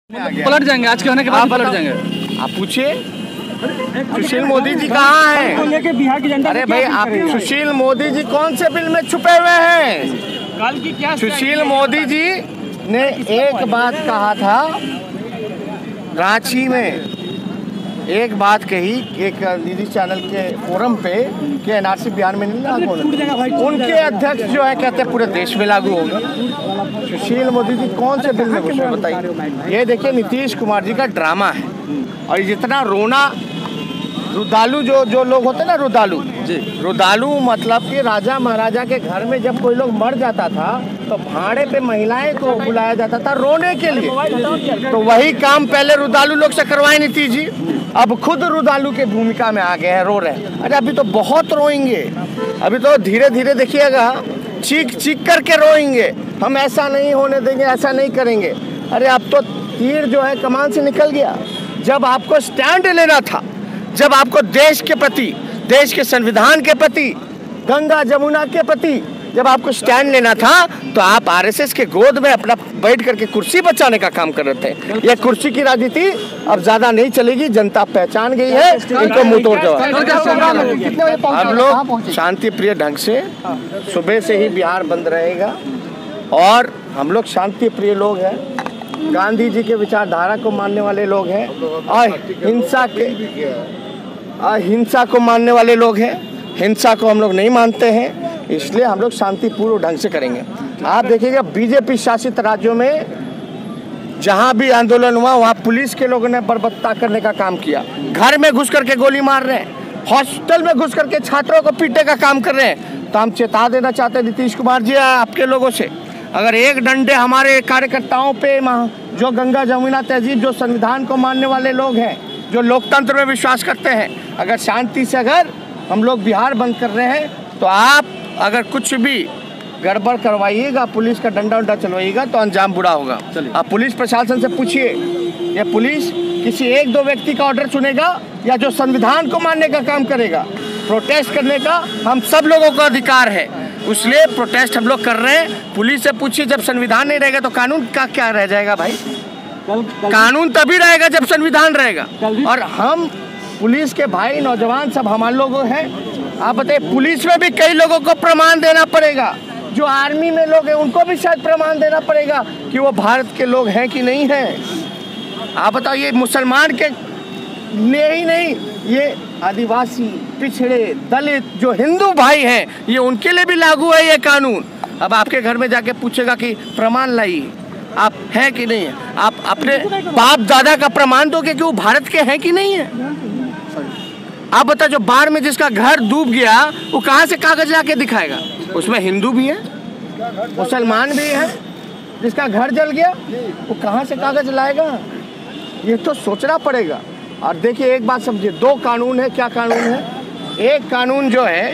पलट जाएंगे, आज के होने के बाद पलट जाएंगे। आप पूछिए सुशील मोदी जी कहाँ हैं? बिहार की जनता अरे भाई, आप सुशील मोदी जी कौन से बिल में छुपे हुए हैं? कल की क्या सुशील मोदी जी ने एक बात कहा था रांची में, एक बात कही एक निजी चैनल के फोरम पे कि एनआरसी बिहार में नहीं लागू होगा। उनके अध्यक्ष जो है कहते हैं पूरे देश में लागू होगा। सुशील मोदी जी कौन से बिल में घुसे बताइए? ये देखिए नीतीश कुमार जी का ड्रामा है। और जितना रोना रुदालू जो लोग होते हैं ना, रुदालू मतलब कि राजा महाराजा के घर में जब कोई लोग मर जाता था तो भाड़े पे महिलाएं को बुलाया जाता था रोने के लिए। तो वही काम पहले रुदालू लोग से करवाए नीतीश जी, अब खुद रुदालू के भूमिका में आ गए हैं, रो रहे हैं। अरे अभी तो बहुत रोएंगे, अभी तो धीरे धीरे देखिएगा चीख चीख करके रोएंगे। हम ऐसा नहीं होने देंगे, ऐसा नहीं करेंगे। अरे अब तो तीर जो है कमान से निकल गया। जब आपको स्टैंड लेना था, जब आपको देश के प्रति, देश के संविधान के प्रति, गंगा जमुना के प्रति जब आपको स्टैंड लेना था तो आप आरएसएस के गोद में अपना बैठ करके कुर्सी बचाने का काम कर रहे थे। यह कुर्सी की राजनीति अब ज्यादा नहीं चलेगी, जनता पहचान गई है, इनको मुंह तोड़ जवाब। हम लोग शांति प्रिय ढंग से सुबह से ही बिहार बंद रहेगा और हम लोग शांति प्रिय लोग हैं, गांधी जी के विचारधारा को मानने वाले लोग हैं और हिंसा को मानने वाले लोग हैं। हिंसा को हम लोग नहीं मानते हैं, इसलिए हम लोग शांतिपूर्ण ढंग से करेंगे। आप देखिएगा बीजेपी शासित राज्यों में जहां भी आंदोलन हुआ वहां पुलिस के लोगों ने बर्बरता करने का काम किया। घर में घुस करके गोली मार रहे हैं, हॉस्टल में घुस करके छात्रों को पीटने का काम कर रहे हैं। तो हम चेता देना चाहते हैं नीतीश कुमार जी आपके लोगों से, अगर एक डंडे हमारे कार्यकर्ताओं पे, जो गंगा जमुना तहजीब, जो संविधान को मानने वाले लोग हैं, जो लोकतंत्र में विश्वास करते हैं, अगर शांति से अगर हम लोग बिहार बंद कर रहे हैं तो आप अगर कुछ भी गड़बड़ करवाइएगा, पुलिस का डंडा उंडा चलवाइएगा तो अंजाम बुरा होगा। आप पुलिस प्रशासन से पूछिए, ये पुलिस किसी एक दो व्यक्ति का ऑर्डर सुनेगा या जो संविधान को मानने का काम करेगा? प्रोटेस्ट करने का हम सब लोगों का अधिकार है, इसलिए प्रोटेस्ट हम लोग कर रहे हैं। पुलिस से पूछिए, जब संविधान नहीं रहेगा तो कानून का क्या रह जाएगा भाई? कानून तभी रहेगा जब संविधान रहेगा। और हम पुलिस के भाई नौजवान सब हमारे लोग हैं। आप बताइए, पुलिस में भी कई लोगों को प्रमाण देना पड़ेगा, जो आर्मी में लोग हैं उनको भी शायद प्रमाण देना पड़ेगा कि वो भारत के लोग हैं कि नहीं हैं। आप बताइए, मुसलमान के ही नहीं, ये आदिवासी, पिछड़े, दलित जो हिंदू भाई हैं, ये उनके लिए भी लागू है ये कानून। अब आपके घर में जाके पूछेगा कि प्रमाण लाइए, आप हैं कि नहीं है? आप अपने बाप दादा का प्रमाण दोगे कि वो भारत के हैं कि नहीं है? आप बताओ, जो बाढ़ में जिसका घर डूब गया वो कहाँ से कागज लाके दिखाएगा? उसमें हिंदू भी है, मुसलमान भी है। जिसका घर जल गया वो कहाँ से कागज लाएगा? ये तो सोचना पड़ेगा। और देखिए एक बात समझिए, दो कानून है। क्या कानून है? एक कानून जो है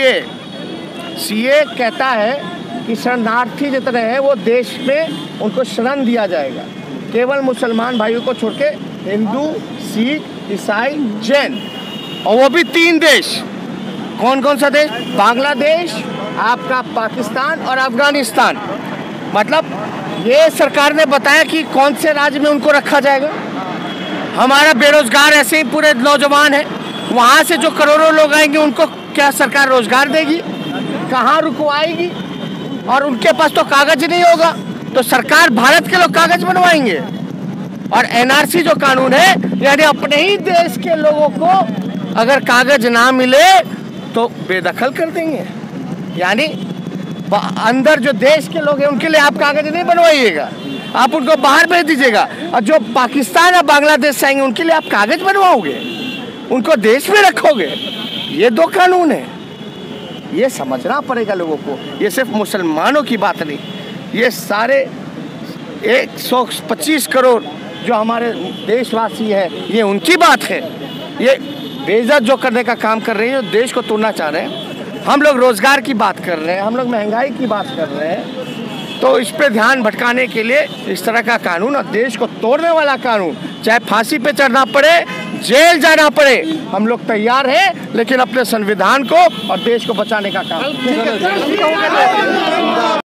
सीए कहता है कि शरणार्थी जितने हैं वो देश में उनको शरण दिया जाएगा, केवल मुसलमान भाइयों को छोड़ के, हिंदू, सिख, ईसाई, जैन, और वो भी 3 देश। कौन कौन सा देश? बांग्लादेश, आपका पाकिस्तान और अफगानिस्तान। मतलब ये सरकार ने बताया कि कौन से राज्य में उनको रखा जाएगा। हमारा बेरोजगार ऐसे ही पूरे नौजवान हैं, वहाँ से जो करोड़ों लोग आएंगे उनको क्या सरकार रोजगार देगी? कहाँ रुकवाएगी? और उनके पास तो कागज नहीं होगा, तो सरकार भारत के लोग कागज बनवाएंगे। और एनआरसी जो कानून है, यानी अपने ही देश के लोगों को अगर कागज ना मिले तो बेदखल कर देंगे। यानी अंदर जो देश के लोग हैं उनके लिए आप कागज नहीं बनवाइएगा, आप उनको बाहर भेज दीजिएगा। और जो पाकिस्तान और बांग्लादेश से आएंगे उनके लिए आप कागज बनवाओगे, उनको देश में रखोगे। ये 2 कानून है, ये समझना पड़ेगा लोगों को। ये सिर्फ मुसलमानों की बात नहीं, ये सारे 125 करोड़ जो हमारे देशवासी हैं, ये उनकी बात है। ये बेइज्जत जो करने का काम कर रहे हैं, जो देश को तोड़ना चाह रहे हैं। हम लोग रोजगार की बात कर रहे हैं, हम लोग महंगाई की बात कर रहे हैं। तो इस पे ध्यान भटकाने के लिए इस तरह का कानून, और देश को तोड़ने वाला कानून, चाहे फांसी पे चढ़ना पड़े, जेल जाना पड़े, हम लोग तैयार हैं, लेकिन अपने संविधान को और देश को बचाने का काम।